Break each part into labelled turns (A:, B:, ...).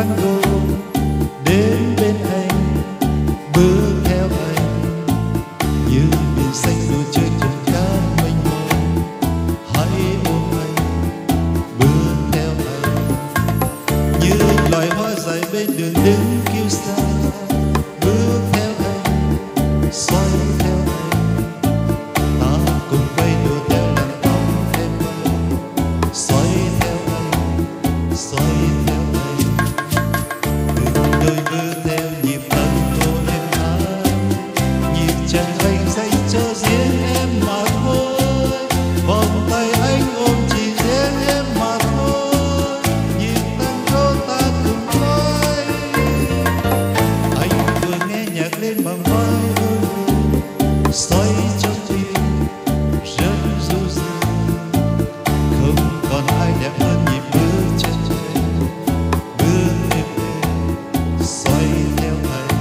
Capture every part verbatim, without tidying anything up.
A: tango đến bên anh, bước theo anh như biển xanh đôi chơi cùng cát mênh mông. Hãy ôm anh, bước theo anh như loài hoa dài bên đường đứng kiêu sa. Bước theo anh, xoay theo anh, ta cùng quay đua theo làn tóc em ơi. Xoay theo anh, xoay theo anh, từng đôi bước theo nhịp tango êm ái. Nhịp chân anh dành cho riêng em mà thôi, vòng tay anh ôm chỉ riêng em mà thôi. Nhịp tango ta cùng quay, anh vừa nghe nhạc lên bằng vai ơi, xoay trong tim rất du dương. Không còn ai đẹp hơn nhịp bước chân em, bước êm êm xoay theo anh.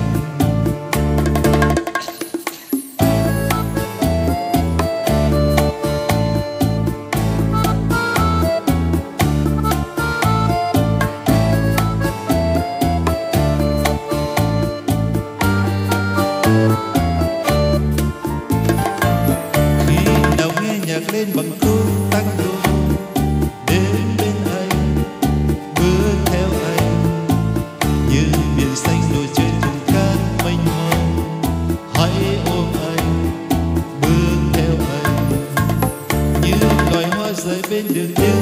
A: Khi nào nghe nhạc lên bằng khúc tango đến bên anh, bước theo anh như biển xanh đôi trên thùng cát mênh mông. Hãy ôm anh, bước theo anh như loài hoa rơi bên đường đi.